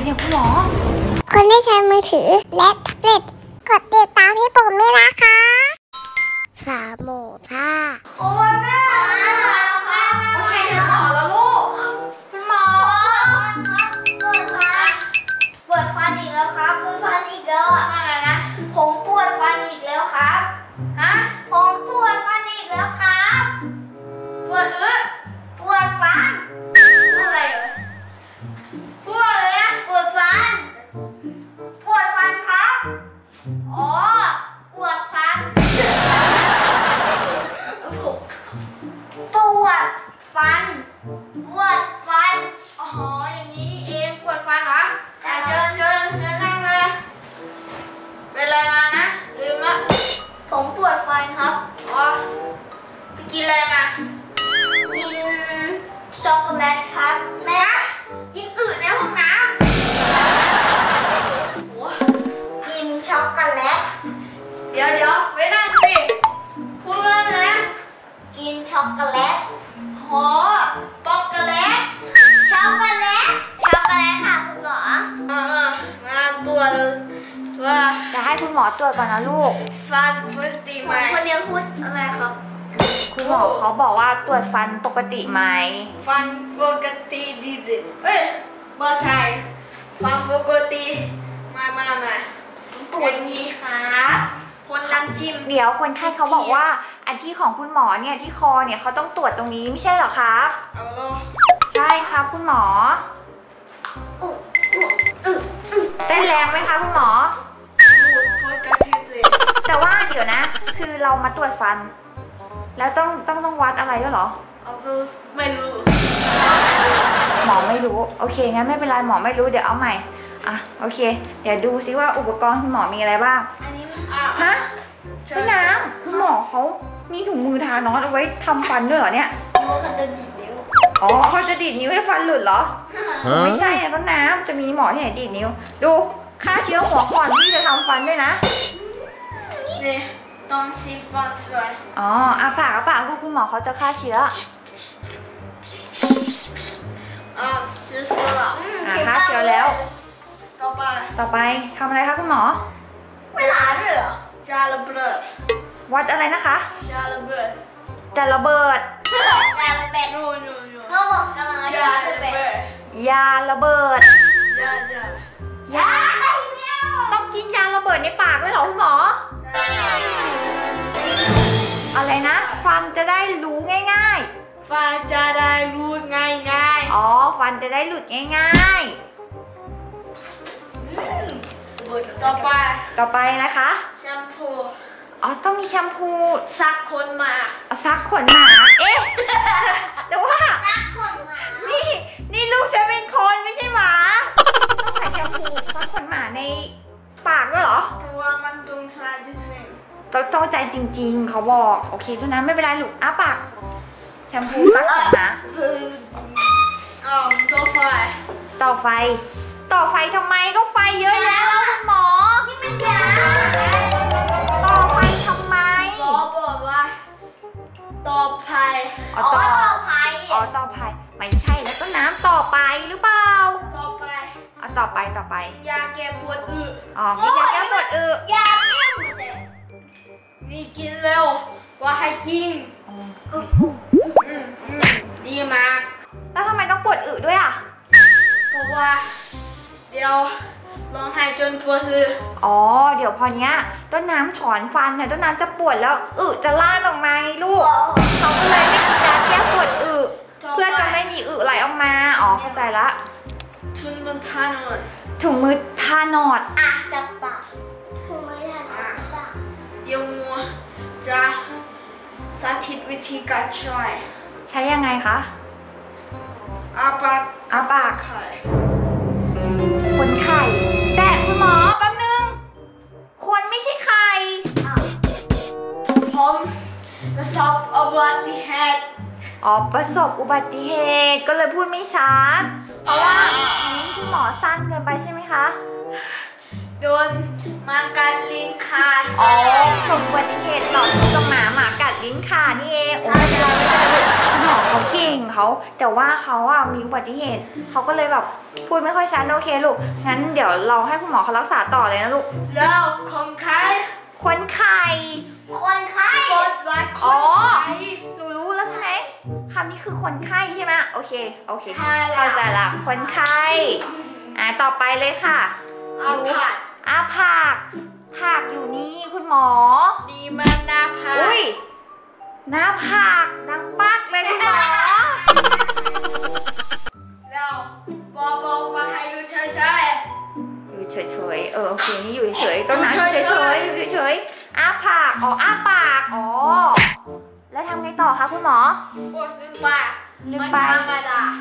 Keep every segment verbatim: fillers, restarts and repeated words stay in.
เนี่ยคุณหมอคนที่ใช้มือถือและแท็บเล็ตกดติดตามที่ปุ่มนี้นะคะสามหมูท่าโอ้ยแม่โอเคคุณหมอแล้วลูกคุณหมอปวดฟันปวดฟันอีกแล้วครับปวดฟันอีกแล้วอ่ะอะไรนะผมปวดฟันอีกแล้วครับฮะผมปวดฟันอีกแล้วครับปวดเออปวดฟันอะไรเหรอปวดอะไรนะปวดฟันปวดฟันครับอ๋อปวดฟันปวดฟันปวดฟันอ๋ออย่างนี้นี่เองปวดฟันเหรอเชิญเชิญเชิญนั่งเลยเป็นอะไรมานะลืมละผมปวดฟันครับอ๋อไปกินอะไรมากินช็อกโกแลตครับแม่กินอึในห้องน้ำกินช็อกโกแลตเดี๋ยวเดี๋ยวไม่นั่งสิพูดว่านะกินช็อกโกแลตโหป๊อกโกแลตช็อกโกแลตช็อกโกแลตค่ะคุณหมอมามาตัวเลยว่าจะให้คุณหมอตรวจก่อนนะลูกฟันปกติไหมคนเดียวพูดอะไรครับคุณหมอเขาบอกว่าตรวจฟันปกติไหมฟันปกติดีดีเอ้ยไม่ใช่ฟันปกติมามามาตรวจนี้ครับคนน้ำจิ้มเดี๋ยวคนไข้เขาบอกว่าอันที่ของคุณหมอเนี่ยที่คอเนี่ยเขาต้องตรวจตรงนี้ไม่ใช่หรอครับเอาลงใช่ครับคุณหมอได้แรงไหมคะคุณหมอแต่ว่าเดี๋ยวนะคือเรามาตรวจฟันแล้วต้องต้องต้องวัดอะไรด้วยเหรอไม่รู้หมอไม่รู้โอเคงั้นไม่เป็นไรหมอไม่รู้เดี๋ยวเอาใหม่อ่ะโอเคเดี๋ยวดูซิว่าอุปกรณ์คุณหมอมีอะไรบ้างฮะพี่น้ำคุณหมอเขามีถุงมือทานอสเอาไว้ทำฟันด้วยเหรอเนี่ยเขาจะดีดนิ้วอ๋อเขาจะดีดนิ้วให้ฟันหลุดเหรอไม่ใช่นะพี่น้ำจะมีหมอที่ไหนดีดนิ้วดูฆ่าเชื้อหัวก่อนที่จะทำฟันด้วยนะนี่ต้องชี้ฟันช่วยอ๋ออาปากอาปากลูกคุณหมอเขาจะฆ่าเชื้ออ่าเชื้อเชื้อแล้วฆ่าเชื้อแล้วต่อไปต่อไปทำอะไรคะคุณหมอไม่ล้างเลยเหรอชาระเบิดวัดอะไรนะคะชาระเบิดจะระเบิดจะระเบิดนูนูนูเขาบอกกำลังจะระเบิดยาระเบิดยายายาต้องกินยาระเบิดในปากด้วยเหรอคุณหมออะไรนะฟันจะได้รู้ง่ายๆฟันจะได้รู้ง่ายๆอ๋อฟันจะได้หลุดง่ายๆต่อไปต่อไปนะคะแชมพูอ๋อต้องมีแชมพูซักขนหมาอ๋อซักขนหมาเอ๊ะแต่ว่าซักขนหมานี่นี่ลูกฉันเป็นคนไม่ใช่หมาต้องใส่แชมพูซักขนหมาในปากด้วยเหรอตัวมันตรงใจจริงๆต้องต้องใจจริงๆเขาบอกโอเคทุกนั้นไม่เป็นไรลูกอ้าปากแชมพูซักขนหมาอ๋อต่อไฟต่อไฟต่อไฟทำไมก็ไฟเยอะแล้วคุณหมอนี่มันยาต่อไฟทำไมหมอบอกว่าต่อไฟอ๋อต่อไฟอ๋อต่อไฟไม่ใช่แล้วก็น้ำต่อไปหรือเปล่าต่อไปอ๋อต่อไปต่อไปยาแก้ปวดอึอ๋อมียาแก้ปวดอึยาแก้ปวดอึนี่กินเร็วว่าให้กินดีมากแล้วทำไมต้องปวดอึด้วยอ่ะเพราะว่าเดี๋ยวร้องไห้จนปวดอึอ๋อเดี๋ยวพอเนี้ยต้นน้ำถอนฟันเนี่ยต้นน้ำจะปวดแล้วอึจะล่านออกมาลูกเขาก็เลยให้กินยาแก้ปวดอึเพื่อจะไม่มีอึไหลออกมาอ๋อเข้าใจละถุงมือทานอดถุงมือทานอดอ่ะจับปากถุงมือทานอดเดี๋ยวมัวจะสาธิตวิธีการใช้ใช้ยังไงคะอาปากอาปากไข่คนไข่แต่คุณหมอแป๊บนึงคนไม่ใช่ไข่ผมประสบอุบัติเหตุอ๋อประสบอุบัติเหตุก็เลยพูดไม่ชัดเพราะว่าคุณหมอสั้นเกินไปใช่ไหมคะโดนหมากัดลิ้นขาดอ๋อประสบอุบัติเหตุต่อสู้กับหมาหมากัดลิ้นขาดนี่เองโอ้ไม่เป็นไรไม่เป็นไรคุณหมอมอเขาเก่งเขาแต่ว่าเขาอะมีอุบัติเหตุเขาก็เลยแบบพูดไม่ค่อยชัดโอเคลูกงั้นเดี๋ยวเราให้คุณหมอเขารักษาต่อเลยนะลูกแล้วคนไข้คนไข้คนไข้กดไว้คอ๋อนไข้หนูรู้แล้วใช่ไหมคำนี้คือคนไข้ใช่ไหมโอเคโอเคใช่แล้วเข้าใจละคนไข้อ่าต่อไปเลยค่ะเอาผัดอาผักผักอยู่นี่คุณหมอดีมากนะผัดอุ้ยหน้าผักดังปักเลยคุณหมอแล้วบอกบอกว่าให้อยู่เฉยอยู่เฉยๆเออโอเคนี่อยู่เฉยๆต้นน้ำออยู่ ยู่เฉเฉยยๆๆอยู่เฉยๆอ้าปากอ๋ออ้าปากอ๋อแล้วทำไงต่อคะคุณหมอๆโอ้ยลืมไปลืมมันไปธรรมดา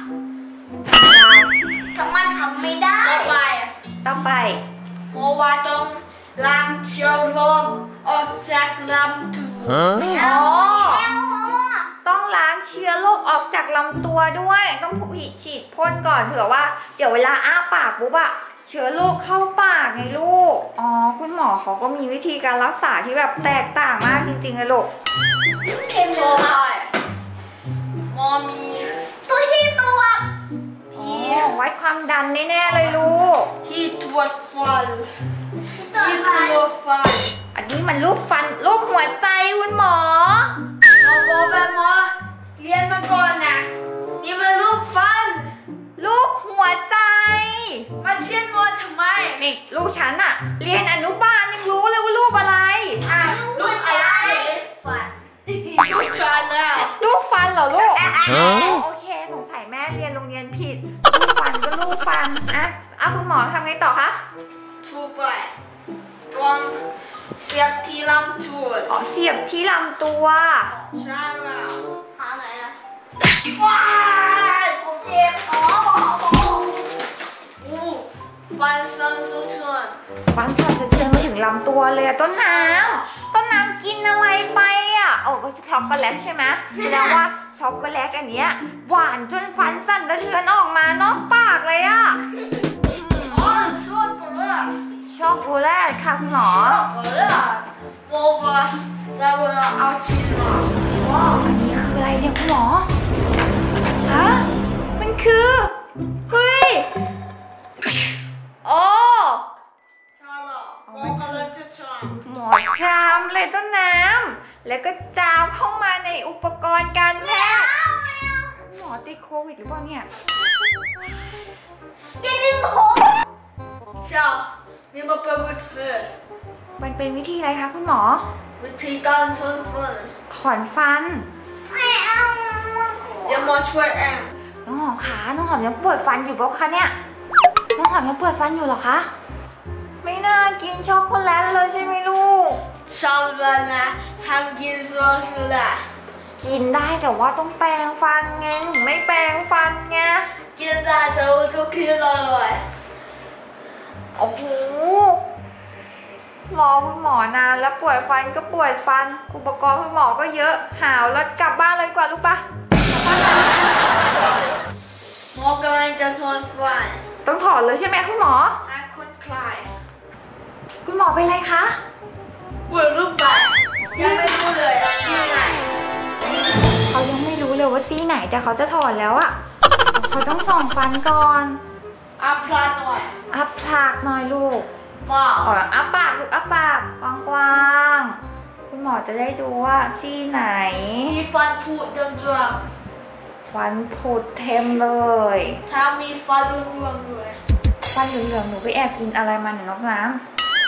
ทำไมทำไม่ได้ต่อไปต่อไปเพราะว่าต้องล้างเชื้อโรคออกจากลำตัวอ๋อต้องล้างเชื้อโรคออกจากลำตัวด้วยต้องฉีดพ่นก่อนเผื่อว่าเดี๋ยวเวลาอ้าปากปุ๊บอะเชื้อโรคเข้าปากไงลูกอ๋อคุณหมอเขาก็มีวิธีการรักษาที่แบบแตกต่างมากจริงๆเลยลูกเข็มต่อไปหมอมีตัวที่ตัวอ๋อวัดความดันแน่ๆเลยลูกที่ตรวจฟันตัวที่ไฟตรวจฟันอันนี้มันรูปฟันรูปหัวใจคุณหมอเราบอกแบบหมอเรียนมาก่อนนะนี่มันรูปฟันรูปหัวใจมาเชียนหมอทำไมนี่ลูกฉันอะเรียนอนุบาลยังรู้เลยว่ารูปอะไรอ่ะรูปอะไรฟันรูปฟันแล้วรูปฟันเหรอลูกอ๋อโอเคสงสัยแม่เรียนโรงเรียนผิดรูปฟันก็รูปฟันอะอ่ะคุณหมอทำไงต่อคะถูกไปต้องเสียบที่ลำตัวอ๋อเสียบที่ลำตัวใช่แล้วหาไหนล่ะว้ายผมเจ็บอ๋อหมอหมออู้ฟันสั่นสะเทือนฟันสั่นสะเทือนมาถึงลำตัวเลยอะต้นน้ำต้นน้ำกินอะไรไปอะโอ้ก็ช็อกโกแลตใช่ไหมแสดงว่าช็อกโกแลตอันเนี้ยหวานจนฟันสั่นสะเทือนออกมานอกปากเลยอะอ๋อชอบกันเลยช็อกโกแลตค่ะคุณหมอชอบกันเลยโมกะจะเวลาเอาชิ้นมาว้าวอันนี้คืออะไรเนี่ยคุณหมอ ฮะ มันคือ เฮ้ย โอ้ใช่แล้วโมกะเลยจะชอบหมอจามเลยต้นน้ำ แล้วก็จามเข้ามาในอุปกรณ์การแพทย์หมอติดโควิดหรือเปล่าเนี่ยอย่าดึงผมเจ้านี่มาเป็นวิธีมันเป็นวิธีอะไรคะคุณหมอวิธีการชนฟันถอนฟันไม่เอาเดี๋ยวหมอช่วยเองน้องหอมขาน้องหอมยังปวดฟันอยู่ปะคะเนี่ย น้องหอมยังปวดฟันอยู่เหรอคะ ไม่น่ากินช็อกโกแลตเลยใช่ไหมลูกชอบเลยนะห้ามกินโซดาละกินได้แต่ว่าต้องแปรงฟันไงหนูไม่แปรงฟันไงกินได้แต่ว่าจะกินอร่อยโอ้โหรอคุณหมอนานแล้วปวดฟันก็ปวดฟัน อุปกรณ์คุณหมอก็เยอะหาวแล้วกลับบ้านเลยดีกว่าลูกปะหมอกำลังจะทนฟันต้องถอนเลยใช่ไหมคุณหมอให้คนคลายคุณหมอเป็นไรคะเปิดรูปแบบยังไม่รู้เลยที่ไหนเขายังไม่รู้เลยว่าซี่ไหนแต่เขาจะถอนแล้วอะเขาต้องส่องฟันก่อนอัพพลาดหน่อยอัพฉากหน่อยลูกฟ้าวอ๋ออัพปากลูกอัพปากกว้างๆคุณหมอจะได้ดูว่าซี่ไหนมีฟันผุดำฟันผุดเต็มเลยๆถ้ามีฟันร่วงๆด้วยฟันเหลืองๆหนูไปแอบกินอะไรมาเนี่ยน้องน้ำ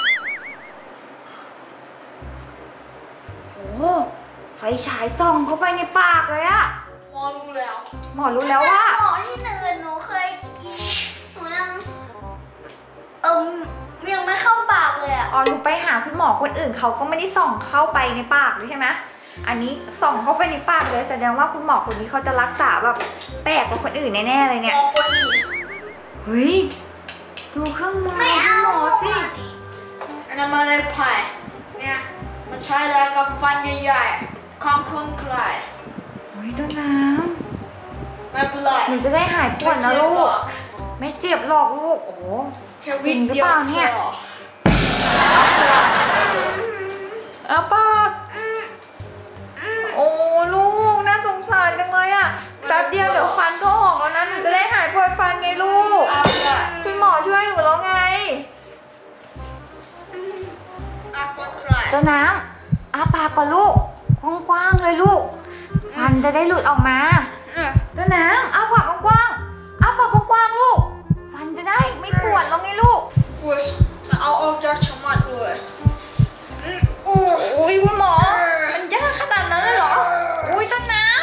โอ้ไฟฉายส่องเข้าไปในปากเลยอะหมอรู้แล้วหมอรู้แล้วว่าหมอที่หนึ่งหนูเคยกินหนูยังเอิมยังไม่เข้าปากเลยอ่ะอ๋อหนูไปหาคุณหมอคนอื่นเขาก็ไม่ได้ส่องเข้าไปในปากเลยใช่ไหมอันนี้ส่องเข้าไปในปากเลยแสดงว่าคุณหมอคนนี้เขาจะรักษาแบบแปลกกว่าคนอื่นแน่ๆเลยหมเนี่ยอคนนี้เฮ้ยดูเครื่องมือไม่คุเอาณหมอสิอันนั้นมาเลยพายเนี่ยมันใช้แล้วกับฟันใหญ่ๆของคนคลายเฮ้ยต้นน้ไม่เป็นไรำหนูจะได้หายปวดนะลูกไม่เจ็บหรอกลูกโอ้โห จริงหรือเปล่าเนี่ย อาปากโอ้ลูกนน่าสงสารจังเลยอ่ะแป๊บเดียวเดี๋ยวฟันก็ออกแล้วนะหนูจะได้หายปวดฟันไงลูกคุณหมอช่วยหนูแล้วไงตัวน้ำอ้าปากก่อนลูกกว้างๆเลยลูกฟันจะได้หลุดออกมาตัวน้ำอ้าปากกว้างๆอ้าปากกว้างๆลูกฟันจะได้ไม่ปวดแล้วไงลูกอุ้ยเอาออกจากฉมัดเลยอุ้ยคุณหมอมันยากขนาดนั้นเลยเหรออุ้ยต้นน้ำ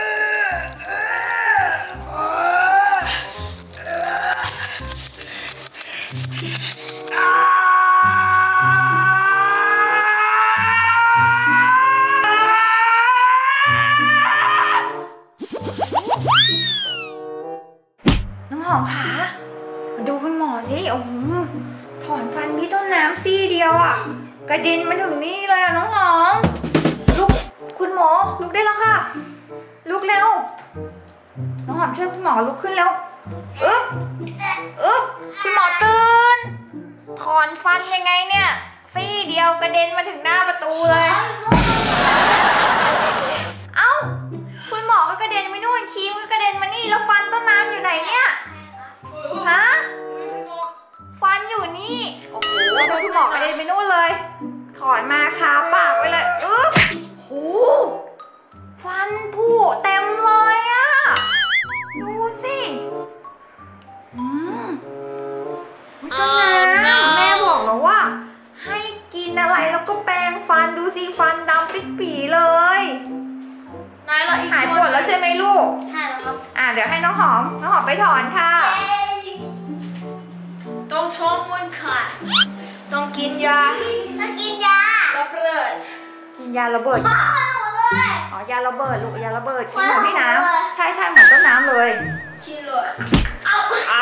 น้ำหอมขามาดูคุณหมอสิโอ้โหถอนฟันพี่ต้นน้ำซี่เดียวอ่ะกระเด็นมาถึงนี่เลยอะน้องหอมลุกคุณหมอลุกได้แล้วค่ะลุกเร็วน้องหอมช่วยคุณหมอลุกขึ้นเร็วอึ๊บอึ๊บคุณหมอตื่นถอนฟันยังไงเนี่ยซี่เดียวกระเด็นมาถึงหน้าประตูเลยเอ้าคุณหมอก็กระเด็นไปนู่นครีมก็กระเด็นมานี่แล้วฟันต้นน้ำอยู่ไหนเนี่ยฮะฟันอยู่นี่โอ้โหคุณหมอกระเด็นไปนู่นเลยถอนมาคาปากไว้เลยอึ๊บโอ้ฟันผุเต็มเลยอะดูสิอืมต้นน้ำแม่บอกแล้วว่าให้กินอะไรแล้วก็แปรงฟันดูสิฟันดำปิดปีเลยนายเราอีกหายปวดแล้วใช่ไหมลูกใช่แล้วครับอ่ะเดี๋ยวให้น้องหอมน้องหอมไปถอนค่ะต้องช้อนมันขาดต้องกินยาต้องกินยาระเบิดกินยาระเบิดอ๋อยาระเบิดลูกยาระเบิดกินเหมือนพี่น้ำใช่ใช่เหมือนต้นน้ำเลยกินเลยเอา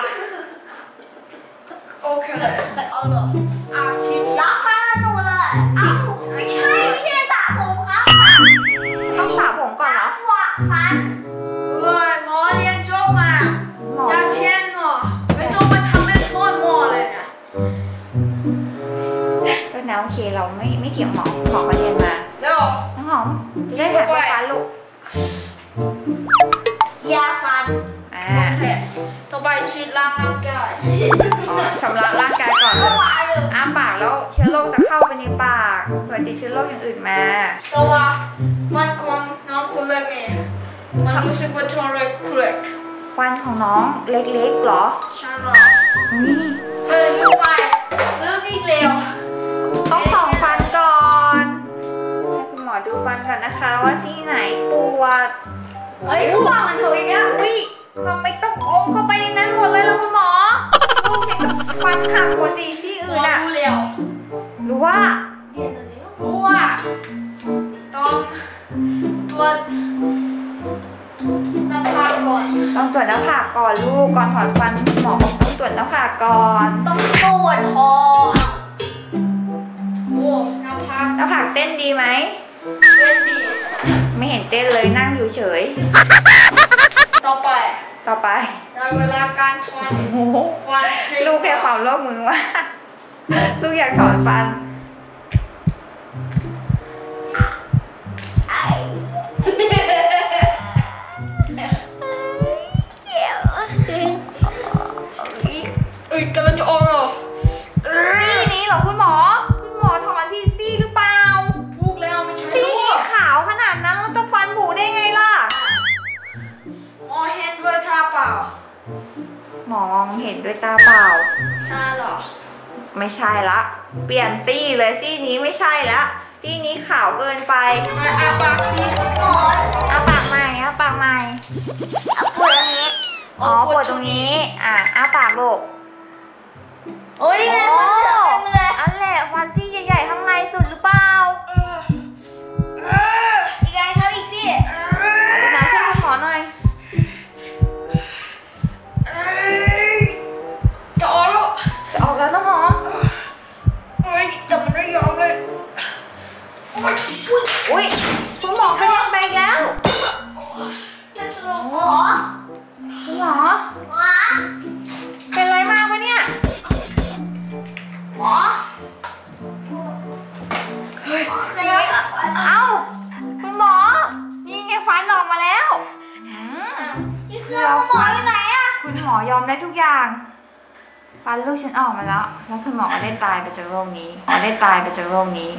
โอเคเอาเลยอาชีพล็อกฟันหนูเลยเอาไม่ใช่ไม่ใช่สระผมครับต้องสระผมก่อนเหรอหวะฟันเว้ยหมอเรียนจบมาอยากเทียนเนาะไม่ต้องมาทำเป็นซ่อนหมอเลยเนี่ยต้นน้ำโอเคเราไม่ไม่เถียงหมอหมอมาเรียนมาเดี๋ยวน้องหอมจะได้หายปวดฟันลูกยาฟันอ่าโอเคต่อไปฉีดล้างร่างกายชำระร่างกายก่อนเลยอ้าปากแล้วเชื้อโรคจะเข้าไปในปากเผื่อติดเชื้อโรคอย่างอื่นมาแต่ว่าฟันของน้องคุณเล็กเนี่ยมันรู้สึกว่าทรมานเกลียดฟันของน้องเล็กๆหรอใช่หรอนี่เธอรู้ไหมเริ่มอีกแล้วต้องส่องฟันก่อนให้คุณหมอดูฟันก่อนนะคะว่าซี่ไหนปวดเฮ้ยคุณหมอมันถูกอีกแล้วอุ้ยทำไมต้องอมเข้าไปในนั้นหมดเลยล่ะคุณหมอลูกเห็นฟันหักกว่าสีที่อื่นอะรู้แล้วรู้ว่ารู้ว่าต้องตรวจหน้าผากก่อนต้องตรวจหน้าผากก่อนลูกก่อนถอนฟันหมอบอกต้องตรวจหน้าผากก่อนต้องตรวจคอโอ้หน้าผากหน้าผากเต้นดีไหมเต้นดีไม่เห็นเต้นเลยนั่งอยู่เฉยต่อไปต่อไปในเวลาการถอนฟันลูกแค่ความร่วมมือว่าลูกอยากถอนฟันเอ้ยกำลังจะออกเหรอซี่นี้เหรอคุณหมอคุณหมอถอนพี่ซี่หรือเปล่าถูกแล้วไม่ใช่ซี่ขาวขนาดนั้นแล้วจะฟันผุได้ไงล่ะหมอเห็นด้วยตาเปล่าหมอเห็นด้วยตาเปล่าใช่หรอไม่ใช่ละเปลี่ยนซี่เลยซี่นี้ไม่ใช่ละซี่นี้ขาวเกินไปอาปากซี่หมออาปากใหม่อาปากใหม่ปวดตรงนี้อ๋อปวดตรงนี้อ่ะอาปากลูกโอ้ยนี่ไงฟันเต็มเลยอันแหละฟันซี่ใหญ่ๆข้างในสุดหรือเปล่าอีกไงครับอีกสิดูนะช่วยคุณหมอหน่อยจะออกแล้วจะออกแล้วน้องหอมเฮ้ยจับมันไม่ยอมเลยอุ้ยคุณหมอไปยังไปแล้วหมอคุณหมอเป็นไรมากวะเนี่ยหมอคุณหมอยอมได้ทุกอย่างฟันลูกฉันออกมาแล้วแล้วคุณหมอก็ได้ตายไปจากโรคนี้หมอได้ตายไปจากโรคนี้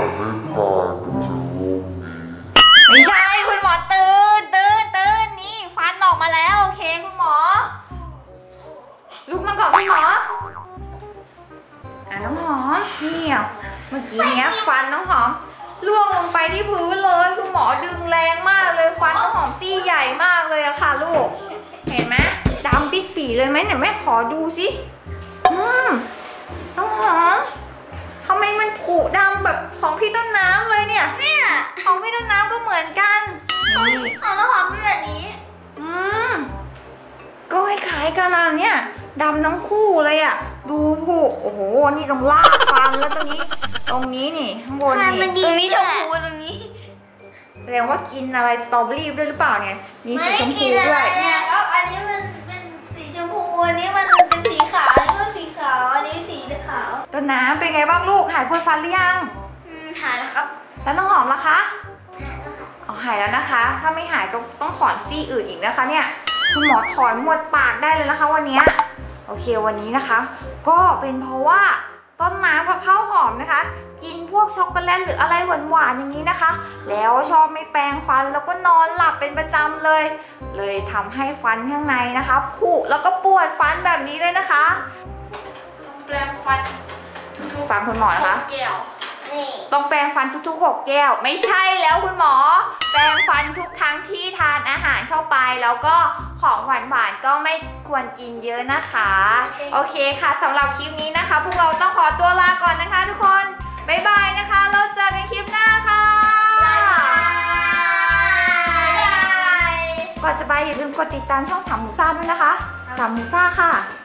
ไม่ใช่คุณหมอตื่นตื่นตื่นนี่ฟันออกมาแล้วโอเคคุณหมอลุกมาก่อนคุณหมออ่ะน้องหอมนี่อ่ะเมื่อกี้เนี้ยฟันน้องหอมล่วงลงไปที่พื้นเลยคุณหมอดึงแรงมากเลยฟันน้องหอมซี่ใหญ่มากเลยอะค่ะลูกเห็นไหมดำปิดปีเลยไหมเนี่ยแม่ขอดูสิอืมน้องหอมทำไมมันผุดำแบบของพี่ต้นน้ำเลยเนี่ยเนี่ยของพี่ต้นน้ำก็เหมือนกันนี่ของน้องหอมเป็นแบบนี้อืมก็คล้ายๆกันนะเนี่ยดำทั้งคู่เลยอ่ะดูผุโอ้โหนี่ตรงล่างฟันแล้วตรงนี้ตรงนี้นี่ข้างบนนี่ตรงนี้ชมพูตรงนี้แสดงว่ากินอะไรสตรอเบอรี่ด้วยหรือเปล่าเนี่ยมีสีชมพูด้วยเนี่ยแล้วอันนี้มันเป็นสีชมพูอันนี้มันเป็นสีขาวอันนี้มันสีขาวอันนี้สีขาวต้นน้ำเป็นไงบ้างลูกหายปวดฟันหรือยังหายแล้วครับแล้วน้องหอมล่ะคะอ๋อหายแล้วนะคะถ้าไม่หายก็ต้องถอนซี่อื่นอีกนะคะเนี่ยคุณหมอถอนหมดปากได้เลยนะคะวันนี้โอเควันนี้นะคะก็เป็นเพราะว่าต้นน้ำกับข้าวหอมนะคะกินพวกช็อกโกแลตหรืออะไรหวานๆอย่างนี้นะคะแล้วชอบไม่แปรงฟันแล้วก็นอนหลับเป็นประจำเลยเลยทำให้ฟันข้างในนะคะผุแล้วก็ปวดฟันแบบนี้เลยนะคะแปรงฟันทุกๆฟันคุณหมอนะคะแก้วต้องแปรงฟันทุกๆหกแก้วไม่ใช่แล้วคุณหมอแปรงฟันทุกครั้งที่ทานอาหารเข้าไปแล้วก็ของหวานๆก็ไม่ควรกินเยอะนะคะโอเคค่ะสำหรับคลิปนี้นะคะพวกเราต้องขอตัวลาก่อนนะคะทุกคนบ๊ายบายนะคะเราเจอกันคลิปหน้าค่ะก่อนจะไปอย่าลืมกดติดตามช่องสามหมูซ่าด้วยนะคะสามหมูซ่าค่ะ